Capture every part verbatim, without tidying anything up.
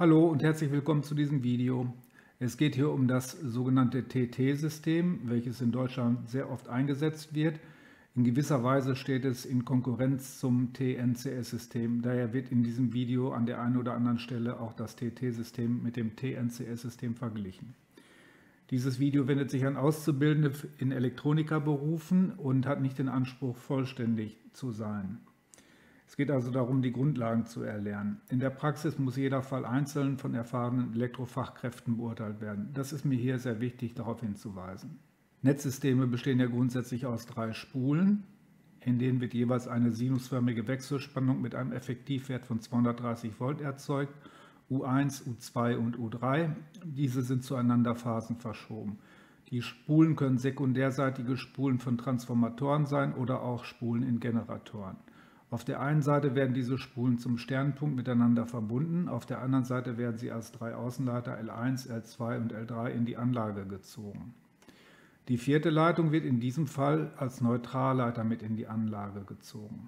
Hallo und herzlich willkommen zu diesem Video. Es geht hier um das sogenannte T T-System, welches in Deutschland sehr oft eingesetzt wird. In gewisser Weise steht es in Konkurrenz zum T N C S-System. Daher wird in diesem Video an der einen oder anderen Stelle auch das T T-System mit dem T N C S-System verglichen. Dieses Video wendet sich an Auszubildende in Elektronikerberufen und hat nicht den Anspruch, vollständig zu sein. Es geht also darum, die Grundlagen zu erlernen. In der Praxis muss jeder Fall einzeln von erfahrenen Elektrofachkräften beurteilt werden. Das ist mir hier sehr wichtig, darauf hinzuweisen. Netzsysteme bestehen ja grundsätzlich aus drei Spulen, in denen wird jeweils eine sinusförmige Wechselspannung mit einem Effektivwert von zweihundertdreißig Volt erzeugt, U eins, U zwei und U drei. Diese sind zueinander phasenverschoben. Die Spulen können sekundärseitige Spulen von Transformatoren sein oder auch Spulen in Generatoren. Auf der einen Seite werden diese Spulen zum Sternpunkt miteinander verbunden, auf der anderen Seite werden sie als drei Außenleiter L eins, L zwei und L drei in die Anlage gezogen. Die vierte Leitung wird in diesem Fall als Neutralleiter mit in die Anlage gezogen.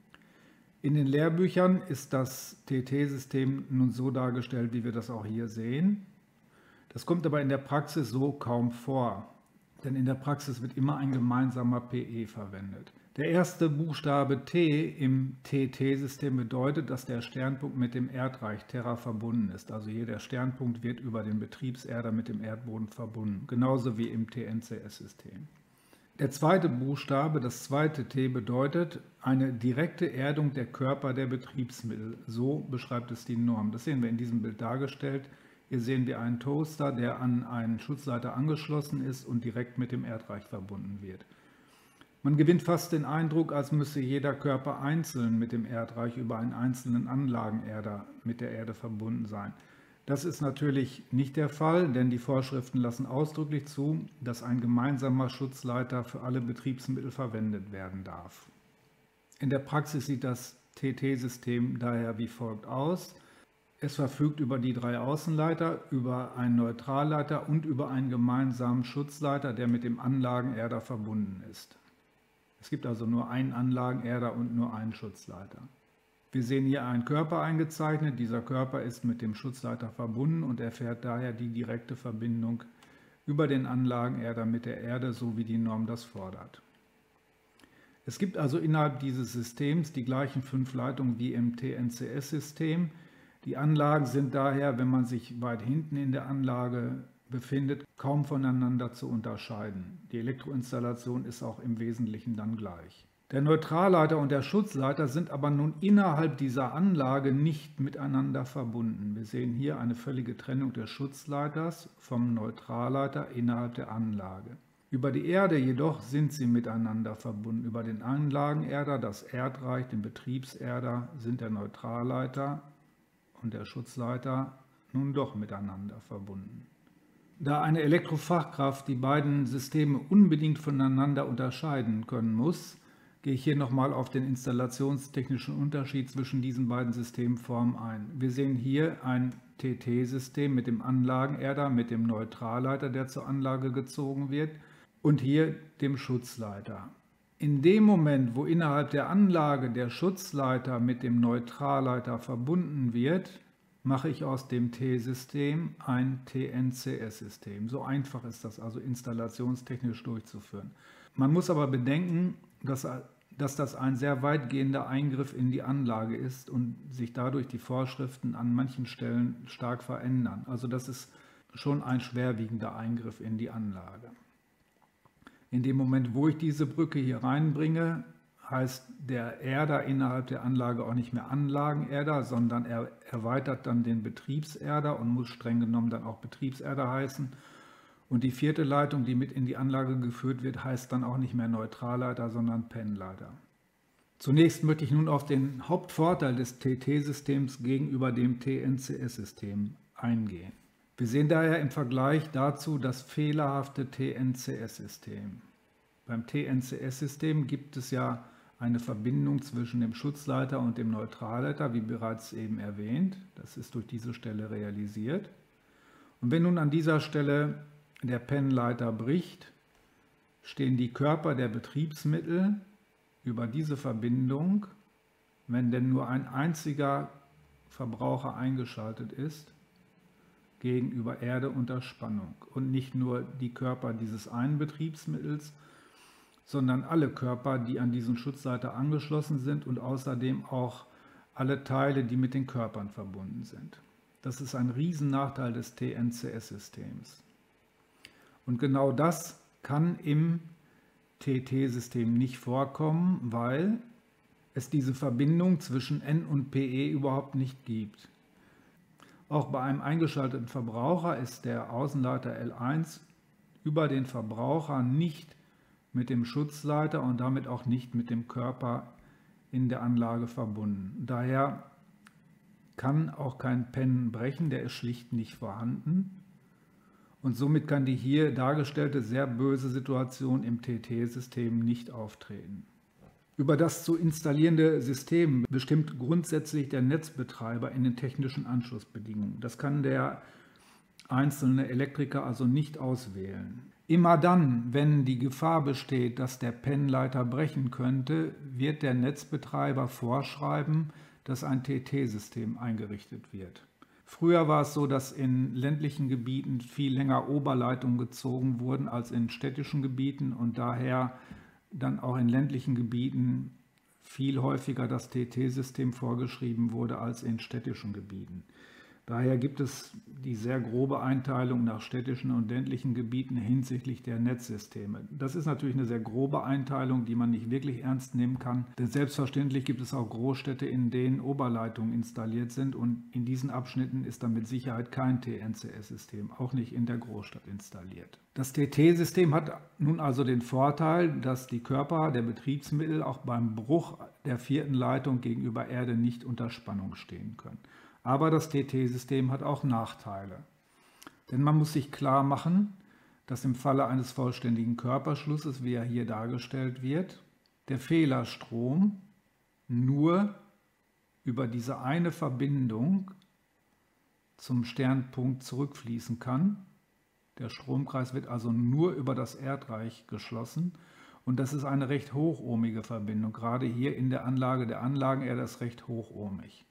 In den Lehrbüchern ist das T T-System nun so dargestellt, wie wir das auch hier sehen. Das kommt aber in der Praxis so kaum vor, denn in der Praxis wird immer ein gemeinsamer P E verwendet. Der erste Buchstabe T im T T-System bedeutet, dass der Sternpunkt mit dem Erdreich Terra verbunden ist. Also hier der Sternpunkt wird über den Betriebserder mit dem Erdboden verbunden, genauso wie im T N C S-System. Der zweite Buchstabe, das zweite T, bedeutet eine direkte Erdung der Körper der Betriebsmittel. So beschreibt es die Norm. Das sehen wir in diesem Bild dargestellt. Hier sehen wir einen Toaster, der an einen Schutzleiter angeschlossen ist und direkt mit dem Erdreich verbunden wird. Man gewinnt fast den Eindruck, als müsse jeder Körper einzeln mit dem Erdreich über einen einzelnen Anlagenerder mit der Erde verbunden sein. Das ist natürlich nicht der Fall, denn die Vorschriften lassen ausdrücklich zu, dass ein gemeinsamer Schutzleiter für alle Betriebsmittel verwendet werden darf. In der Praxis sieht das T T-System daher wie folgt aus. Es verfügt über die drei Außenleiter, über einen Neutralleiter und über einen gemeinsamen Schutzleiter, der mit dem Anlagenerder verbunden ist. Es gibt also nur einen Anlagenerder und nur einen Schutzleiter. Wir sehen hier einen Körper eingezeichnet. Dieser Körper ist mit dem Schutzleiter verbunden und erfährt daher die direkte Verbindung über den Anlagenerder mit der Erde, so wie die Norm das fordert. Es gibt also innerhalb dieses Systems die gleichen fünf Leitungen wie im T N C S-System. Die Anlagen sind daher, wenn man sich weit hinten in der Anlage befindet, kaum voneinander zu unterscheiden. Die Elektroinstallation ist auch im Wesentlichen dann gleich. Der Neutralleiter und der Schutzleiter sind aber nun innerhalb dieser Anlage nicht miteinander verbunden. Wir sehen hier eine völlige Trennung des Schutzleiters vom Neutralleiter innerhalb der Anlage. Über die Erde jedoch sind sie miteinander verbunden. Über den Anlagenerder, das Erdreich, den Betriebserder sind der Neutralleiter und der Schutzleiter nun doch miteinander verbunden. Da eine Elektrofachkraft die beiden Systeme unbedingt voneinander unterscheiden können muss, gehe ich hier nochmal auf den installationstechnischen Unterschied zwischen diesen beiden Systemformen ein. Wir sehen hier ein T T-System mit dem Anlagenerder, mit dem Neutralleiter, der zur Anlage gezogen wird, und hier dem Schutzleiter. In dem Moment, wo innerhalb der Anlage der Schutzleiter mit dem Neutralleiter verbunden wird, mache ich aus dem T-System ein T N C S-System. So einfach ist das also installationstechnisch durchzuführen. Man muss aber bedenken, dass, dass das ein sehr weitgehender Eingriff in die Anlage ist und sich dadurch die Vorschriften an manchen Stellen stark verändern. Also das ist schon ein schwerwiegender Eingriff in die Anlage. In dem Moment, wo ich diese Brücke hier reinbringe, heißt der Erder innerhalb der Anlage auch nicht mehr Anlagenerder, sondern er erweitert dann den Betriebserder und muss streng genommen dann auch Betriebserder heißen. Und die vierte Leitung, die mit in die Anlage geführt wird, heißt dann auch nicht mehr Neutralleiter, sondern Pennleiter. Zunächst möchte ich nun auf den Hauptvorteil des T T-Systems gegenüber dem T N C S-System eingehen. Wir sehen daher im Vergleich dazu das fehlerhafte T N C S-System. Beim T N C S-System gibt es ja eine Verbindung zwischen dem Schutzleiter und dem Neutralleiter, wie bereits eben erwähnt. Das ist durch diese Stelle realisiert. Und wenn nun an dieser Stelle der Pennleiter bricht, stehen die Körper der Betriebsmittel über diese Verbindung, wenn denn nur ein einziger Verbraucher eingeschaltet ist, gegenüber Erde unter Spannung. Und nicht nur die Körper dieses einen Betriebsmittels, sondern alle Körper, die an diesen Schutzleiter angeschlossen sind und außerdem auch alle Teile, die mit den Körpern verbunden sind. Das ist ein Riesennachteil des T N C S-Systems. Und genau das kann im T T-System nicht vorkommen, weil es diese Verbindung zwischen N und P E überhaupt nicht gibt. Auch bei einem eingeschalteten Verbraucher ist der Außenleiter L eins über den Verbraucher nicht mit dem Schutzleiter und damit auch nicht mit dem Körper in der Anlage verbunden. Daher kann auch kein P E N brechen, der ist schlicht nicht vorhanden. Und somit kann die hier dargestellte sehr böse Situation im T T-System nicht auftreten. Über das zu installierende System bestimmt grundsätzlich der Netzbetreiber in den technischen Anschlussbedingungen. Das kann der einzelne Elektriker also nicht auswählen. Immer dann, wenn die Gefahr besteht, dass der P E N-Leiter brechen könnte, wird der Netzbetreiber vorschreiben, dass ein T T-System eingerichtet wird. Früher war es so, dass in ländlichen Gebieten viel länger Oberleitungen gezogen wurden als in städtischen Gebieten und daher dann auch in ländlichen Gebieten viel häufiger das T T-System vorgeschrieben wurde als in städtischen Gebieten. Daher gibt es die sehr grobe Einteilung nach städtischen und ländlichen Gebieten hinsichtlich der Netzsysteme. Das ist natürlich eine sehr grobe Einteilung, die man nicht wirklich ernst nehmen kann, denn selbstverständlich gibt es auch Großstädte, in denen Oberleitungen installiert sind und in diesen Abschnitten ist dann mit Sicherheit kein T N C S-System, auch nicht in der Großstadt installiert. Das T T-System hat nun also den Vorteil, dass die Körper der Betriebsmittel auch beim Bruch der vierten Leitung gegenüber Erde nicht unter Spannung stehen können. Aber das T T-System hat auch Nachteile. Denn man muss sich klar machen, dass im Falle eines vollständigen Körperschlusses, wie er hier dargestellt wird, der Fehlerstrom nur über diese eine Verbindung zum Sternpunkt zurückfließen kann. Der Stromkreis wird also nur über das Erdreich geschlossen und das ist eine recht hochohmige Verbindung. Gerade hier in der Anlage der Anlagenerde ist recht hochohmig.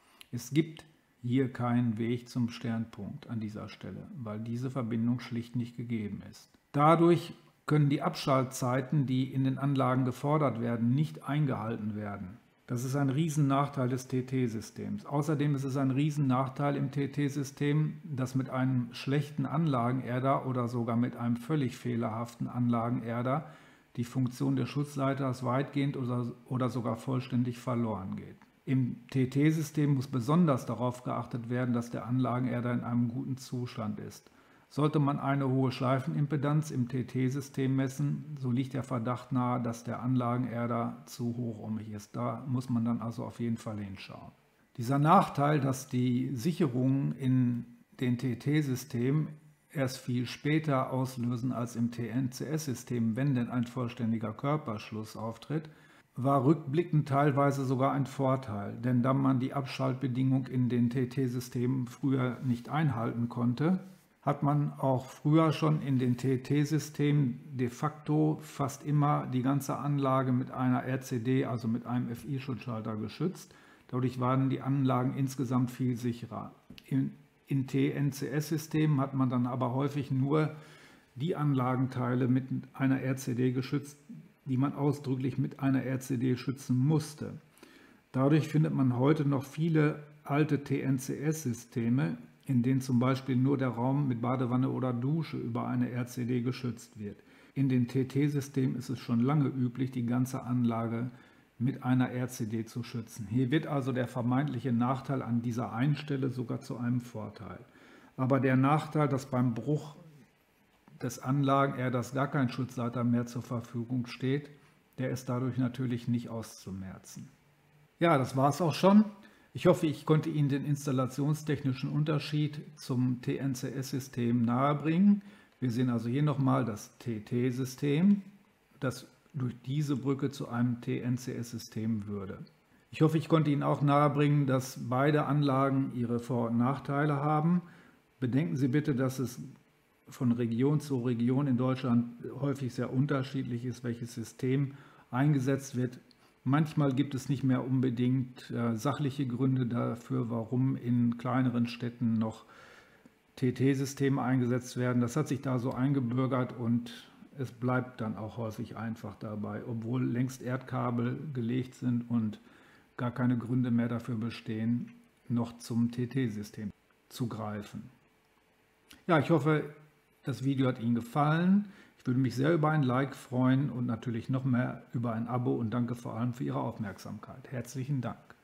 Es gibt hier keinen Weg zum Sternpunkt an dieser Stelle, weil diese Verbindung schlicht nicht gegeben ist. Dadurch können die Abschaltzeiten, die in den Anlagen gefordert werden, nicht eingehalten werden. Das ist ein Riesennachteil des T T-Systems. Außerdem ist es ein Riesennachteil im T T-System, dass mit einem schlechten Anlagenerder oder sogar mit einem völlig fehlerhaften Anlagenerder die Funktion des Schutzleiters weitgehend oder, oder sogar vollständig verloren geht. Im T T-System muss besonders darauf geachtet werden, dass der Anlagenerder in einem guten Zustand ist. Sollte man eine hohe Schleifenimpedanz im T T-System messen, so liegt der Verdacht nahe, dass der Anlagenerder zu hochohmig ist. Da muss man dann also auf jeden Fall hinschauen. Dieser Nachteil, dass die Sicherungen in den T T-Systemen erst viel später auslösen als im T N C S-System, wenn denn ein vollständiger Körperschluss auftritt, war rückblickend teilweise sogar ein Vorteil, denn da man die Abschaltbedingung in den T T-Systemen früher nicht einhalten konnte, hat man auch früher schon in den T T-Systemen de facto fast immer die ganze Anlage mit einer R C D, also mit einem F I-Schutzschalter geschützt. Dadurch waren die Anlagen insgesamt viel sicherer. In, in T N C S-Systemen hat man dann aber häufig nur die Anlagenteile mit einer R C D geschützt, die man ausdrücklich mit einer R C D schützen musste. Dadurch findet man heute noch viele alte T N C S-Systeme, in denen zum Beispiel nur der Raum mit Badewanne oder Dusche über eine R C D geschützt wird. In den T T-Systemen ist es schon lange üblich, die ganze Anlage mit einer R C D zu schützen. Hier wird also der vermeintliche Nachteil an dieser einen Stelle sogar zu einem Vorteil. Aber der Nachteil, dass beim Bruch des Anlagenerders gar kein Schutzleiter mehr zur Verfügung steht, der ist dadurch natürlich nicht auszumerzen. Ja, das war es auch schon. Ich hoffe, ich konnte Ihnen den installationstechnischen Unterschied zum T N C S-System nahebringen. Wir sehen also hier nochmal das T T-System, das durch diese Brücke zu einem T N C S-System würde. Ich hoffe, ich konnte Ihnen auch nahebringen, dass beide Anlagen ihre Vor- und Nachteile haben. Bedenken Sie bitte, dass es von Region zu Region in Deutschland häufig sehr unterschiedlich ist, welches System eingesetzt wird. Manchmal gibt es nicht mehr unbedingt äh, sachliche Gründe dafür, warum in kleineren Städten noch T T-Systeme eingesetzt werden. Das hat sich da so eingebürgert und es bleibt dann auch häufig einfach dabei, obwohl längst Erdkabel gelegt sind und gar keine Gründe mehr dafür bestehen, noch zum T T-System zu greifen. Ja, ich hoffe, das Video hat Ihnen gefallen. Ich würde mich sehr über ein Like freuen und natürlich noch mehr über ein Abo und danke vor allem für Ihre Aufmerksamkeit. Herzlichen Dank.